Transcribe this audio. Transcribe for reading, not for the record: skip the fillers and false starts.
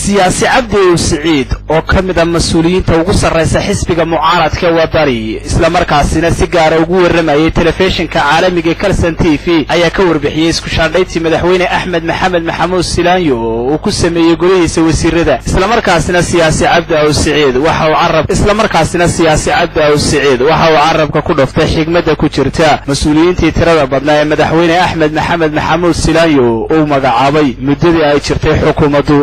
siyaasi cabdi Saciid oo kamid ah mas'uuliyiinta ugu sareysa xisbiga mucaaradka wadani isla markaasina si gaar ah ugu waramayay telefishinka caalamiga Kalsan TV ayaa ka warbixiyay isku shaandhayntii madaxweyne Axmed Maxamed Maxamuud Silaanyo oo ku sameeyay golihiisa wasiirada isla markaasina siyaasi cabdi Saciid waxa uu carabka ku dhaftay xigmada ku jirta mas'uuliyiintii tirada badnaa ee madaxweyne Axmed Maxamed Maxamuud Silaanyo oo magacaabay muddadii ay jirtay xukuumaddu